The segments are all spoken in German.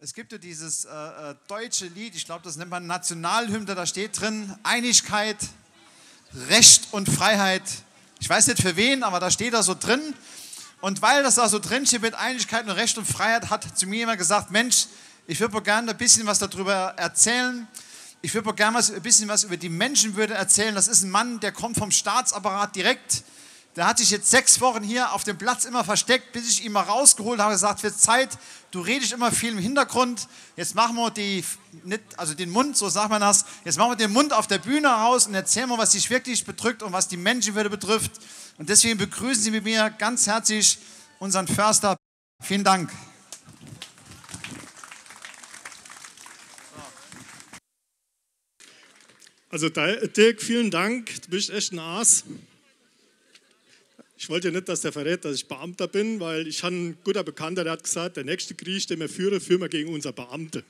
Es gibt ja dieses deutsche Lied, ich glaube, das nennt man Nationalhymne, da steht drin Einigkeit, Recht und Freiheit. Ich weiß nicht für wen, aber da steht da so drin. Und weil das da so drin steht mit Einigkeit und Recht und Freiheit, hat zu mir jemand gesagt, Mensch, ich würde mal gerne ein bisschen was darüber erzählen. Ich würde mal gerne ein bisschen was über die Menschenwürde erzählen. Das ist ein Mann, der kommt vom Staatsapparat direkt. Der hat sich jetzt 6 Wochen hier auf dem Platz immer versteckt, bis ich ihn mal rausgeholt habe und gesagt, wird Zeit, du redest immer viel im Hintergrund, jetzt machen wir den Mund, so sagt man das, jetzt machen wir den Mund auf der Bühne raus und erzählen wir, was dich wirklich bedrückt und was die Menschenwürde betrifft. Und deswegen begrüßen Sie mit mir ganz herzlich unseren Förster. Vielen Dank. Also Dirk, vielen Dank, du bist echt ein Aas. Ich wollte ja nicht, dass der verrät, dass ich Beamter bin, weil ich habe einen guten Bekannter, der hat gesagt, der nächste Krieg, den wir führen wir gegen unser Beamte.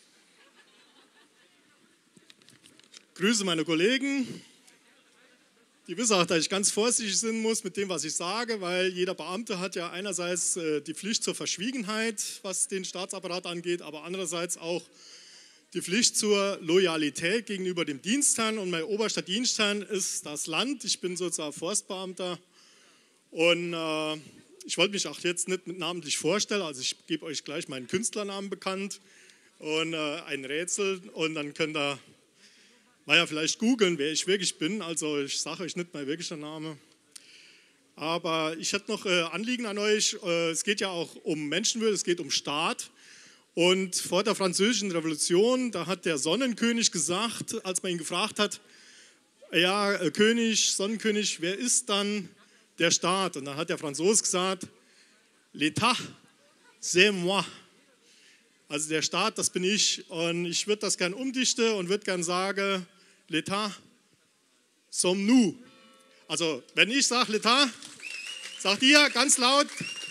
Grüße meine Kollegen. Die wissen auch, dass ich ganz vorsichtig sein muss mit dem, was ich sage, weil jeder Beamte hat ja einerseits die Pflicht zur Verschwiegenheit, was den Staatsapparat angeht, aber andererseits auch die Pflicht zur Loyalität gegenüber dem Dienstherrn. Und mein oberster Dienstherrn ist das Land. Ich bin sozusagen Forstbeamter. Und ich wollte mich auch jetzt nicht namentlich vorstellen, also ich gebe euch gleich meinen Künstlernamen bekannt und ein Rätsel und dann könnt ihr vielleicht googeln, wer ich wirklich bin. Also ich sage euch nicht mein wirklicher Name. Aber ich hätte noch Anliegen an euch. Es geht ja auch um Menschenwürde, es geht um Staat. Und vor der Französischen Revolution, da hat der Sonnenkönig gesagt, als man ihn gefragt hat, ja, König, Sonnenkönig, wer ist dann der Staat? Und dann hat der Franzose gesagt, l'État, c'est moi. Also der Staat, das bin ich. Und ich würde das gern umdichten und würde gern sagen, l'État, sommes nous. Also wenn ich sage l'État, sagt ihr ganz laut,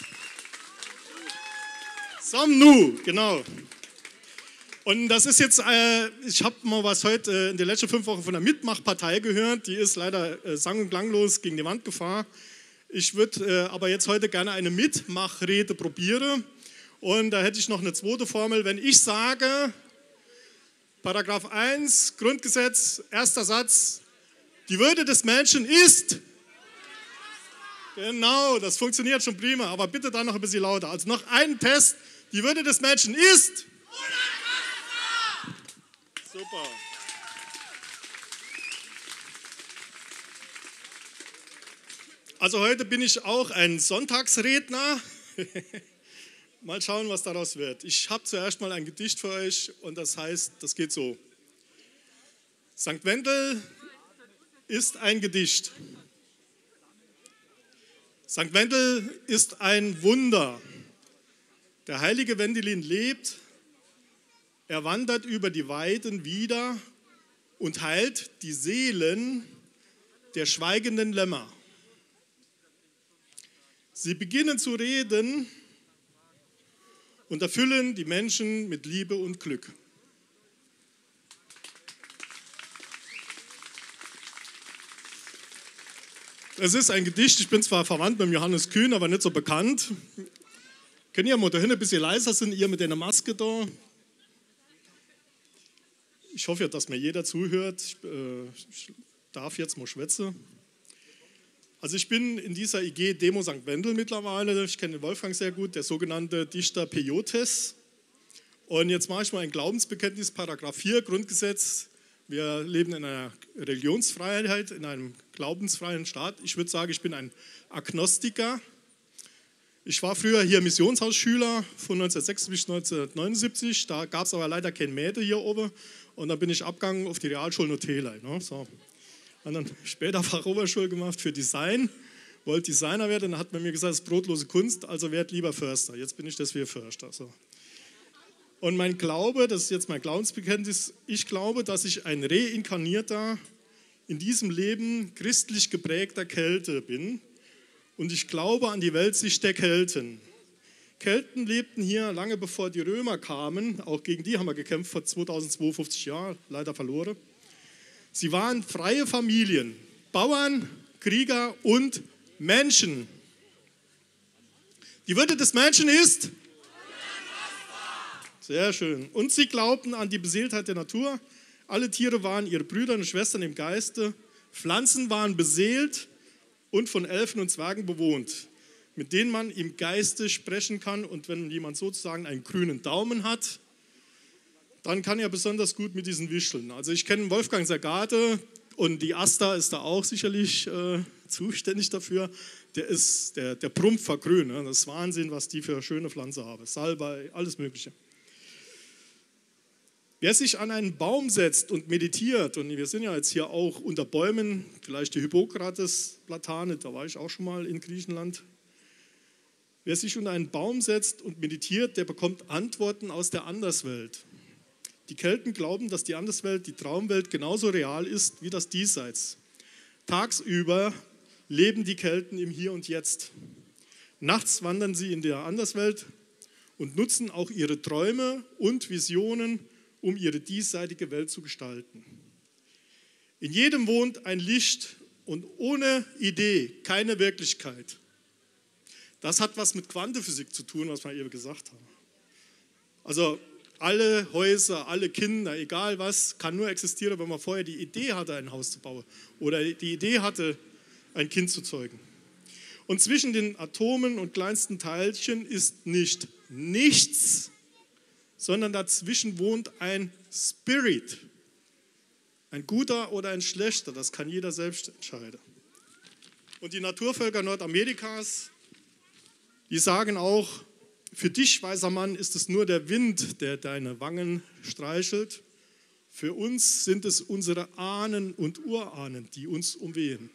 sommes nous, genau. Und das ist jetzt, ich habe mal was heute in den letzten 5 Wochen von der Mitmachpartei gehört, die ist leider sang- und klanglos gegen die Wand gefahren. Ich würde aber jetzt heute gerne eine Mitmachrede probieren und da hätte ich noch eine zweite Formel. Wenn ich sage, Paragraph 1, Grundgesetz, erster Satz, die Würde des Menschen ist, genau, das funktioniert schon prima, aber bitte dann noch ein bisschen lauter. Also noch einen Test, die Würde des Menschen ist, super. Also heute bin ich auch ein Sonntagsredner. Mal schauen, was daraus wird. Ich habe zuerst mal ein Gedicht für euch und das heißt, das geht so. St. Wendel ist ein Gedicht. St. Wendel ist ein Wunder. Der heilige Wendelin lebt, er wandert über die Weiden wieder und heilt die Seelen der schweigenden Lämmer. Sie beginnen zu reden und erfüllen die Menschen mit Liebe und Glück. Es ist ein Gedicht, ich bin zwar verwandt mit dem Johannes Kühn, aber nicht so bekannt. Könnt ihr mal da hinten ein bisschen leiser sind, ihr mit der Maske da? Ich hoffe ja, dass mir jeder zuhört. Ich darf jetzt mal schwätzen. Also ich bin in dieser IG Demo St. Wendel mittlerweile, ich kenne den Wolfgang sehr gut, der sogenannte Dichter Peyotes. Und jetzt mache ich mal ein Glaubensbekenntnis, Paragraph 4 Grundgesetz. Wir leben in einer Religionsfreiheit, in einem glaubensfreien Staat. Ich würde sagen, ich bin ein Agnostiker. Ich war früher hier Missionshausschüler von 1976 bis 1979. Da gab es aber leider kein Mädel hier oben. Und dann bin ich abgegangen auf die Realschule Notela. Ne? So. Und dann später Fachoberschule gemacht für Design, wollte Designer werden. Dann hat man mir gesagt, das ist brotlose Kunst, also werd lieber Förster. Jetzt bin ich das wie Förster. So. Und mein Glaube, das ist jetzt mein Glaubensbekenntnis, ich glaube, dass ich ein reinkarnierter, in diesem Leben christlich geprägter Kelte bin. Und ich glaube an die Weltsicht der Kelten. Kelten lebten hier lange bevor die Römer kamen. Auch gegen die haben wir gekämpft vor 2250 Jahren, leider verloren. Sie waren freie Familien, Bauern, Krieger und Menschen. Die Würde des Menschen ist Sehr schön. Und sie glaubten an die Beseeltheit der Natur. Alle Tiere waren ihre Brüder und Schwestern im Geiste. Pflanzen waren beseelt und von Elfen und Zwergen bewohnt, mit denen man im Geiste sprechen kann. Und wenn jemand sozusagen einen grünen Daumen hat, dann kann er besonders gut mit diesen wischeln. Also ich kenne Wolfgang Sagate und die Asta ist da auch sicherlich zuständig dafür. Der Prumpf vergrün. Ne? Das ist Wahnsinn, was die für schöne Pflanze haben. Salbei, alles Mögliche. Wer sich an einen Baum setzt und meditiert, und wir sind ja jetzt hier auch unter Bäumen, vielleicht die Hippokrates-Platane, da war ich auch schon mal in Griechenland. Wer sich unter einen Baum setzt und meditiert, der bekommt Antworten aus der Anderswelt. Die Kelten glauben, dass die Anderswelt, die Traumwelt, genauso real ist wie das Diesseits. Tagsüber leben die Kelten im Hier und Jetzt. Nachts wandern sie in der Anderswelt und nutzen auch ihre Träume und Visionen, um ihre diesseitige Welt zu gestalten. In jedem wohnt ein Licht und ohne Idee keine Wirklichkeit. Das hat was mit Quantenphysik zu tun, was wir eben gesagt haben. Also alle Häuser, alle Kinder, egal was, kann nur existieren, wenn man vorher die Idee hatte, ein Haus zu bauen oder die Idee hatte, ein Kind zu zeugen. Und zwischen den Atomen und kleinsten Teilchen ist nicht nichts, sondern dazwischen wohnt ein Spirit. Ein guter oder ein schlechter, das kann jeder selbst entscheiden. Und die Naturvölker Nordamerikas, die sagen auch, für dich, weißer Mann, ist es nur der Wind, der deine Wangen streichelt. Für uns sind es unsere Ahnen und Urahnen, die uns umwehen.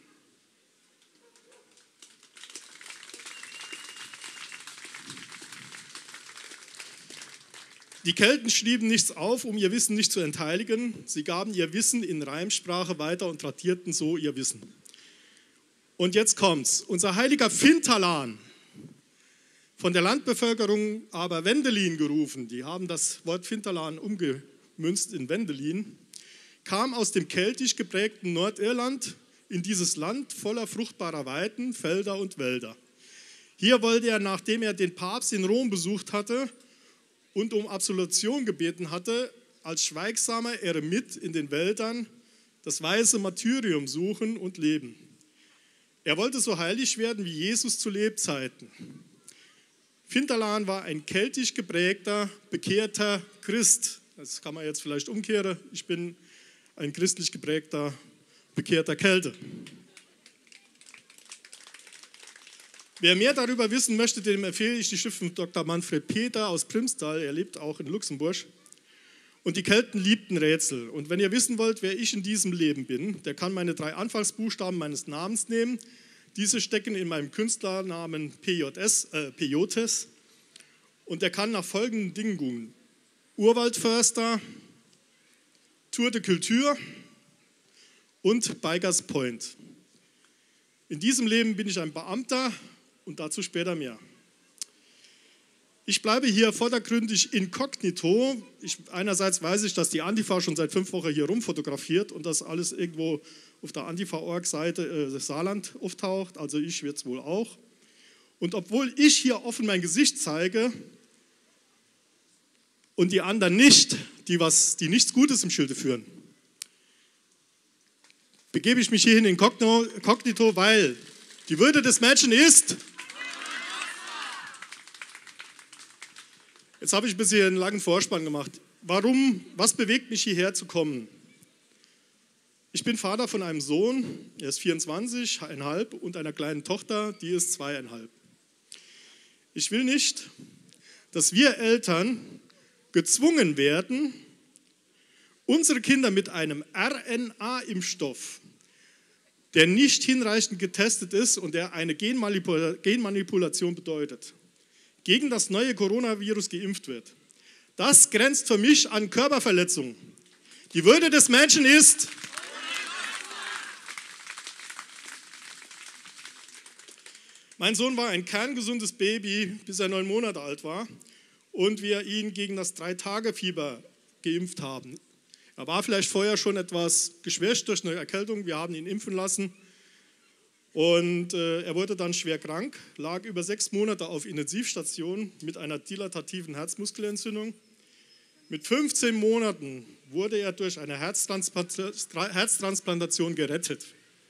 Die Kelten schrieben nichts auf, um ihr Wissen nicht zu entheiligen. Sie gaben ihr Wissen in Reimsprache weiter und tradierten so ihr Wissen. Und jetzt kommt's. Unser heiliger Fintalan, von der Landbevölkerung aber Wendelin gerufen, die haben das Wort Fintalan umgemünzt in Wendelin, kam aus dem keltisch geprägten Nordirland in dieses Land voller fruchtbarer Weiden, Felder und Wälder. Hier wollte er, nachdem er den Papst in Rom besucht hatte und um Absolution gebeten hatte, als schweigsamer Eremit in den Wäldern das weiße Martyrium suchen und leben. Er wollte so heilig werden wie Jesus zu Lebzeiten. Fintalan war ein keltisch geprägter, bekehrter Christ. Das kann man jetzt vielleicht umkehren. Ich bin ein christlich geprägter, bekehrter Kelte. Wer mehr darüber wissen möchte, dem empfehle ich die Schrift von Dr. Manfred Peter aus Primstal. Er lebt auch in Luxemburg. Und die Kelten liebten Rätsel. Und wenn ihr wissen wollt, wer ich in diesem Leben bin, der kann meine 3 Anfangsbuchstaben meines Namens nehmen. Diese stecken in meinem Künstlernamen Peyotes. Und der kann nach folgenden Dingen googeln: Urwaldförster, Tour de Culture und Bikers Point. In diesem Leben bin ich ein Beamter und dazu später mehr. Ich bleibe hier vordergründig inkognito. Einerseits weiß ich, dass die Antifa schon seit 5 Wochen hier rumfotografiert und das alles irgendwo auf der Antifa.org-Seite Saarland auftaucht, also ich wird es wohl auch. Und obwohl ich hier offen mein Gesicht zeige und die anderen nicht, die nichts Gutes im Schilde führen, begebe ich mich hierhin inkognito, weil die Würde des Menschen ist. Jetzt habe ich ein bisschen einen langen Vorspann gemacht. Was bewegt mich hierher zu kommen? Ich bin Vater von einem Sohn, er ist 24,5 und einer kleinen Tochter, die ist 2,5. Ich will nicht, dass wir Eltern gezwungen werden, unsere Kinder mit einem RNA-Impfstoff, der nicht hinreichend getestet ist und der eine Genmanipulation bedeutet, gegen das neue Coronavirus geimpft wird. Das grenzt für mich an Körperverletzung. Die Würde des Menschen ist. Mein Sohn war ein kerngesundes Baby, bis er 9 Monate alt war und wir ihn gegen das 3-Tage-Fieber geimpft haben. Er war vielleicht vorher schon etwas geschwächt durch eine Erkältung, wir haben ihn impfen lassen und er wurde dann schwer krank, lag über 6 Monate auf Intensivstation mit einer dilatativen Herzmuskelentzündung. Mit 15 Monaten wurde er durch eine Herztransplantation gerettet.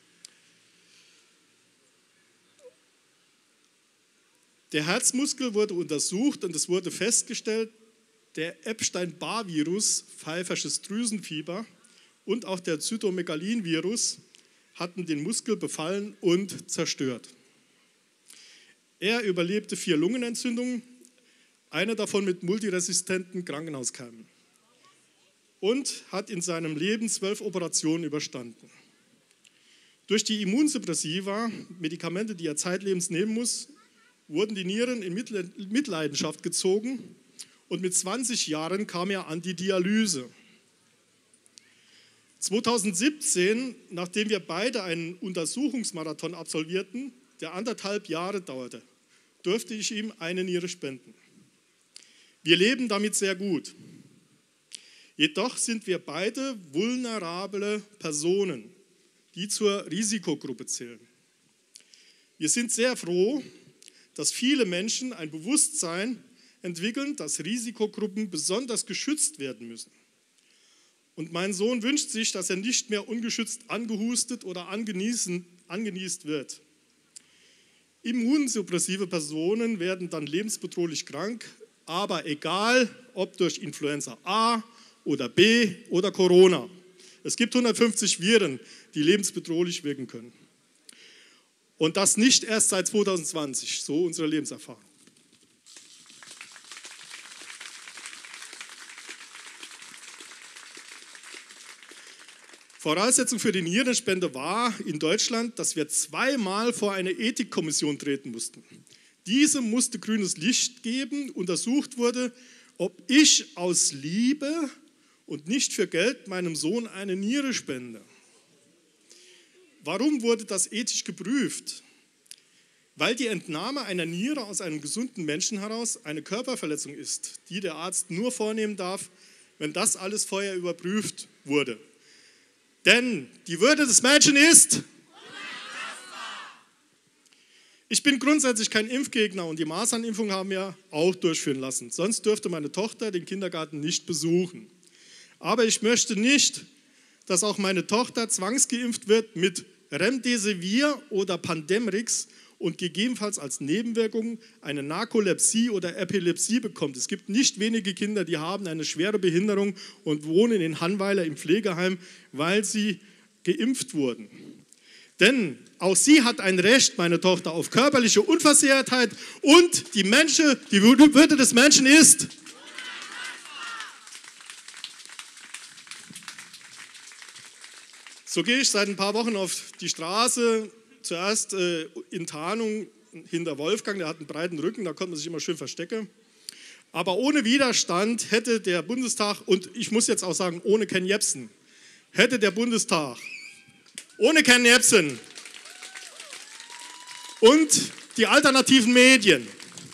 Der Herzmuskel wurde untersucht und es wurde festgestellt, der Epstein-Barr-Virus, pfeifersches Drüsenfieber und auch der Zytomegalin-Virus hatten den Muskel befallen und zerstört. Er überlebte 4 Lungenentzündungen, eine davon mit multiresistenten Krankenhauskeimen, und hat in seinem Leben 12 Operationen überstanden. Durch die Immunsuppressiva, Medikamente, die er zeitlebens nehmen muss, wurden die Nieren in Mitleidenschaft gezogen und mit 20 Jahren kam er an die Dialyse. 2017, nachdem wir beide einen Untersuchungsmarathon absolvierten, der 1,5 Jahre dauerte, durfte ich ihm eine Niere spenden. Wir leben damit sehr gut. Jedoch sind wir beide vulnerable Personen, die zur Risikogruppe zählen. Wir sind sehr froh, dass viele Menschen ein Bewusstsein entwickeln, dass Risikogruppen besonders geschützt werden müssen. Und mein Sohn wünscht sich, dass er nicht mehr ungeschützt angehustet oder angenießt wird. Immunsuppressive Personen werden dann lebensbedrohlich krank, aber egal, ob durch Influenza A oder B oder Corona. Es gibt 150 Viren, die lebensbedrohlich wirken können. Und das nicht erst seit 2020, so unsere Lebenserfahrung. Voraussetzung für die Nierenspende war in Deutschland, dass wir 2-mal vor eine Ethikkommission treten mussten. Diese musste grünes Licht geben, untersucht wurde, ob ich aus Liebe und nicht für Geld meinem Sohn eine Niere spende. Warum wurde das ethisch geprüft? Weil die Entnahme einer Niere aus einem gesunden Menschen heraus eine Körperverletzung ist, die der Arzt nur vornehmen darf, wenn das alles vorher überprüft wurde. Denn die Würde des Menschen ist... Ich bin grundsätzlich kein Impfgegner und die Masernimpfung haben wir auch durchführen lassen. Sonst dürfte meine Tochter den Kindergarten nicht besuchen. Aber ich möchte nicht, dass auch meine Tochter zwangsgeimpft wird mit Remdesivir oder Pandemrix und gegebenenfalls als Nebenwirkung eine Narkolepsie oder Epilepsie bekommt. Es gibt nicht wenige Kinder, die haben eine schwere Behinderung und wohnen in Hannweiler im Pflegeheim, weil sie geimpft wurden. Denn auch sie hat ein Recht, meine Tochter, auf körperliche Unversehrtheit und die Würde des Menschen ist... So gehe ich seit ein paar Wochen auf die Straße, zuerst in Tarnung hinter Wolfgang, der hat einen breiten Rücken, da konnte man sich immer schön verstecken. Aber ohne Widerstand hätte der Bundestag, und ich muss jetzt auch sagen, ohne Ken Jebsen, hätte der Bundestag, ohne Ken Jebsen und die alternativen Medien,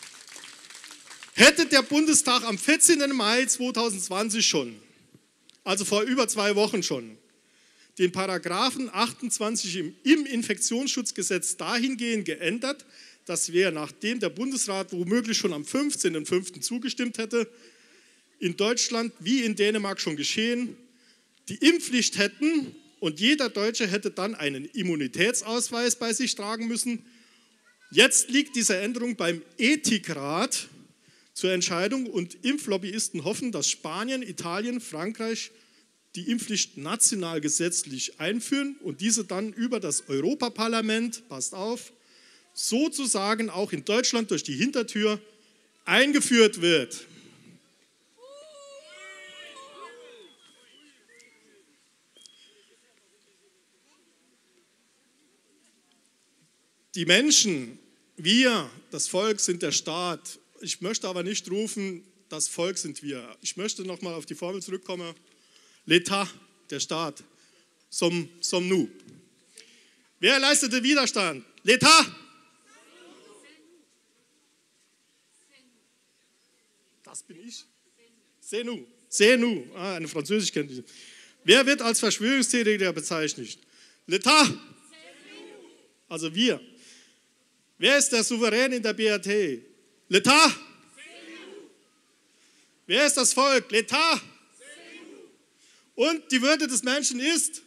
hätte der Bundestag am 14. Mai 2020 schon, also vor über 2 Wochen schon, den Paragraphen 28 im Infektionsschutzgesetz dahingehend geändert, dass wir, nachdem der Bundesrat womöglich schon am 15.05. zugestimmt hätte, in Deutschland wie in Dänemark schon geschehen, die Impfpflicht hätten und jeder Deutsche hätte dann einen Immunitätsausweis bei sich tragen müssen. Jetzt liegt diese Änderung beim Ethikrat zur Entscheidung und Impflobbyisten hoffen, dass Spanien, Italien, Frankreich die Impfpflicht national gesetzlich einführen und diese dann über das Europaparlament, passt auf, sozusagen auch in Deutschland durch die Hintertür eingeführt wird. Die Menschen, wir, das Volk, sind der Staat. Ich möchte aber nicht rufen, das Volk sind wir. Ich möchte nochmal auf die Formel zurückkommen. L'État, der Staat, som nu. Wer leistete Widerstand? L'État. Das bin ich. C'est nous. C'est nous. Eine Französischkenntnis. Wer wird als Verschwörungstheoretiker bezeichnet? L'État. Also wir. Wer ist der Souverän in der BRT? L'État. Wer ist das Volk? L'État. Und die Würde des Menschen ist?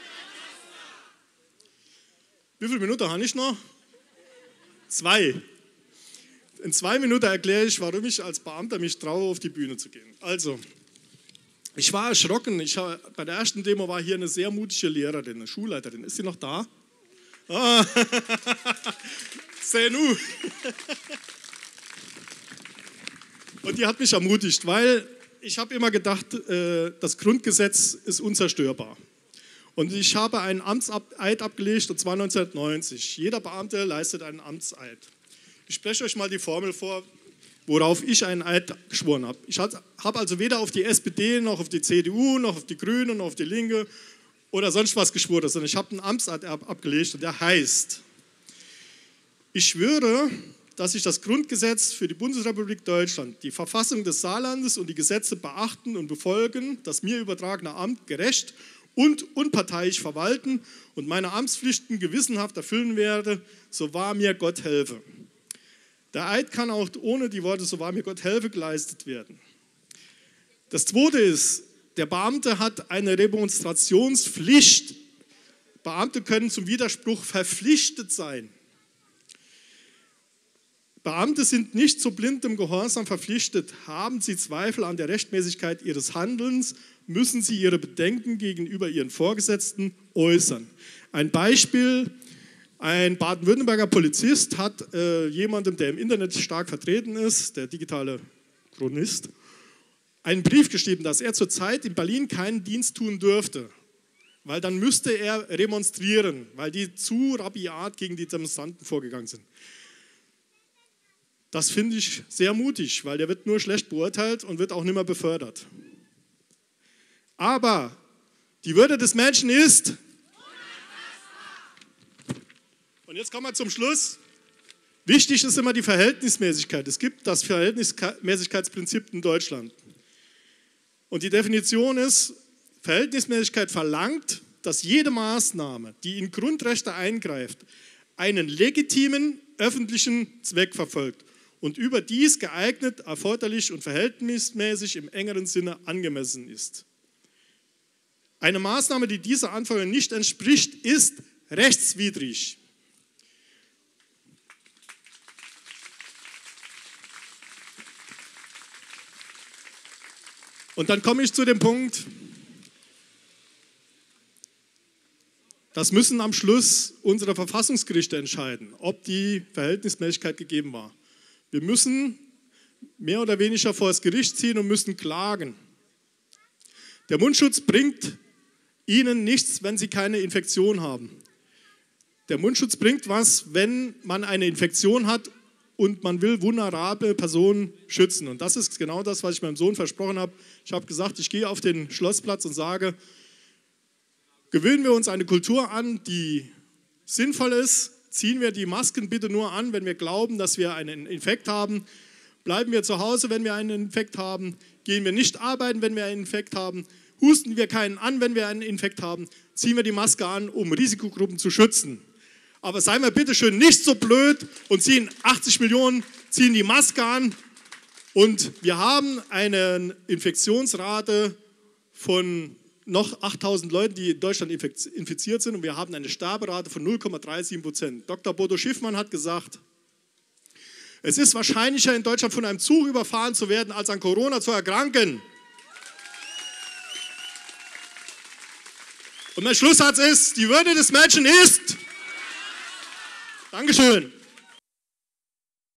Wie viele Minuten habe ich noch? 2. In 2 Minuten erkläre ich, warum ich als Beamter mich traue, auf die Bühne zu gehen. Also, ich war erschrocken. Bei der ersten Demo war hier eine sehr mutige Lehrerin, eine Schulleiterin. Ist sie noch da? Ah. C'est nous. Und die hat mich ermutigt, weil ich habe immer gedacht, das Grundgesetz ist unzerstörbar. Und ich habe einen Amtseid abgelegt, und zwar 1990. Jeder Beamte leistet einen Amtseid. Ich spreche euch mal die Formel vor, worauf ich einen Eid geschworen habe. Ich habe also weder auf die SPD, noch auf die CDU, noch auf die Grünen, noch auf die Linke oder sonst was geschworen, sondern ich habe einen Amtseid abgelegt und der heißt: Ich schwöre, dass ich das Grundgesetz für die Bundesrepublik Deutschland, die Verfassung des Saarlandes und die Gesetze beachten und befolgen, das mir übertragene Amt gerecht und unparteiisch verwalten und meine Amtspflichten gewissenhaft erfüllen werde, so wahr mir Gott helfe. Der Eid kann auch ohne die Worte "so wahr mir Gott helfe" geleistet werden. Das Zweite ist, der Beamte hat eine Remonstrationspflicht. Beamte können zum Widerspruch verpflichtet sein. Beamte sind nicht zu blindem Gehorsam verpflichtet. Haben sie Zweifel an der Rechtmäßigkeit ihres Handelns, müssen sie ihre Bedenken gegenüber ihren Vorgesetzten äußern. Ein Beispiel: Ein Baden-Württemberger Polizist hat jemandem, der im Internet stark vertreten ist, der digitale Chronist, einen Brief geschrieben, dass er zurzeit in Berlin keinen Dienst tun dürfte, weil dann müsste er remonstrieren, weil die zu rabiat gegen die Demonstranten vorgegangen sind. Das finde ich sehr mutig, weil der wird nur schlecht beurteilt und wird auch nicht mehr befördert. Aber die Würde des Menschen ist... Und jetzt kommen wir zum Schluss. Wichtig ist immer die Verhältnismäßigkeit. Es gibt das Verhältnismäßigkeitsprinzip in Deutschland. Und die Definition ist, Verhältnismäßigkeit verlangt, dass jede Maßnahme, die in Grundrechte eingreift, einen legitimen öffentlichen Zweck verfolgt und überdies geeignet, erforderlich und verhältnismäßig im engeren Sinne angemessen ist. Eine Maßnahme, die dieser Anforderung nicht entspricht, ist rechtswidrig. Und dann komme ich zu dem Punkt, das müssen am Schluss unsere Verfassungsgerichte entscheiden, ob die Verhältnismäßigkeit gegeben war. Wir müssen mehr oder weniger vor das Gericht ziehen und müssen klagen. Der Mundschutz bringt Ihnen nichts, wenn Sie keine Infektion haben. Der Mundschutz bringt was, wenn man eine Infektion hat und man will vulnerable Personen schützen. Und das ist genau das, was ich meinem Sohn versprochen habe. Ich habe gesagt, ich gehe auf den Schlossplatz und sage, gewöhnen wir uns eine Kultur an, die sinnvoll ist. Ziehen wir die Masken bitte nur an, wenn wir glauben, dass wir einen Infekt haben. Bleiben wir zu Hause, wenn wir einen Infekt haben. Gehen wir nicht arbeiten, wenn wir einen Infekt haben. Husten wir keinen an, wenn wir einen Infekt haben. Ziehen wir die Maske an, um Risikogruppen zu schützen. Aber seien wir bitte schön nicht so blöd und 80 Millionen ziehen die Maske an. Und wir haben eine Infektionsrate von noch 8.000 Leuten, die in Deutschland infiziert sind. Und wir haben eine Sterberate von 0,37%. Dr. Bodo Schiffmann hat gesagt, es ist wahrscheinlicher, in Deutschland von einem Zug überfahren zu werden, als an Corona zu erkranken. Und mein Schlusssatz ist, die Würde des Menschen ist... Dankeschön.